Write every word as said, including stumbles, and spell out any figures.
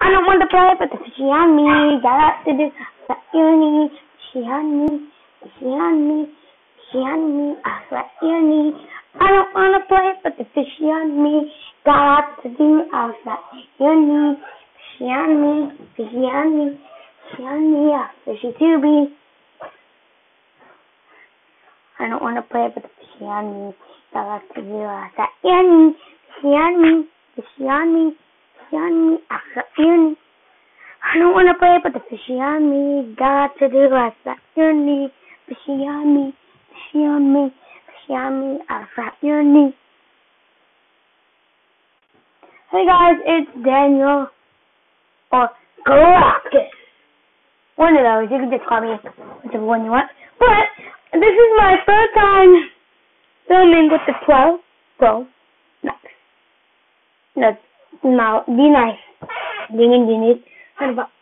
I don't want to play, but the fishy on me. Got to do what you need. Fishy on me. Fishy on me. Fishy on me. I what you need. I don't want to play, but the fishy on me. Got to do what you need. Fishy on me. Fishy on me. Fishy on me. I fishy to be. I don't want to play, but the fishy on me. Got to do what you need. Fishy on me. Fishy on me. On me, after you. I don't want to play, but the fishy on me. Got to do what's that you need. Fishy on me, fishy on me, fishy on me, after you need. Hey guys, it's Daniel or Galactus. One of those. You can just call me whichever one you want. But this is my first time filming with the twelve Pro Max. No. Now, be nice. Dingin, dingin. Ano ba?